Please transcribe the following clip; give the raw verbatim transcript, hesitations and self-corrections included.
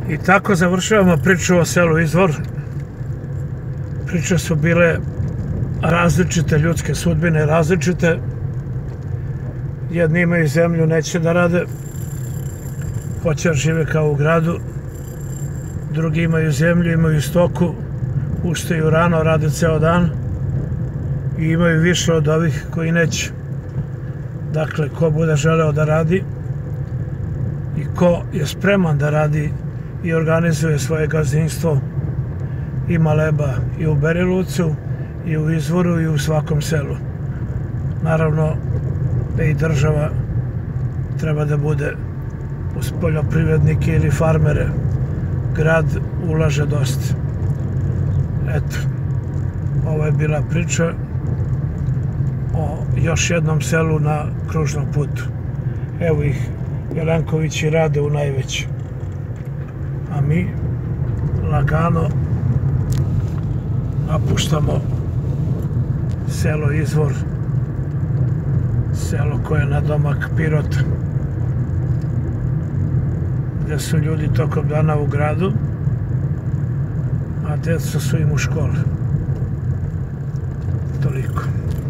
I tako završavamo priču o selu Izvor. Priče su bile različite, ljudske sudbine različite. Jedni imaju zemlju, neće da rade, hoće da žive kao u gradu. Drugi imaju zemlju, imaju stoku, ustaju rano, rade ceo dan i imaju više od ovih koji neće. Dakle, ko bude želeo da radi i ko je spreman da radi i organizuje svoje gazdinstvo, ima leba i u Berilucu, i u Izvoru, i u svakom selu. Naravno da i država treba da bude uz poljoprivrednike ili farmere. Grad ulaže dosta. Eto, ovo je bila priča o još jednom selu na kružnom putu. Evo ih, Jelenkovići rade u najveći. A mi lagano napuštamo selo Izvor, selo koje je na domak Pirota, gde su ljudi tokom dana u gradu, a deca su im u školi. Toliko.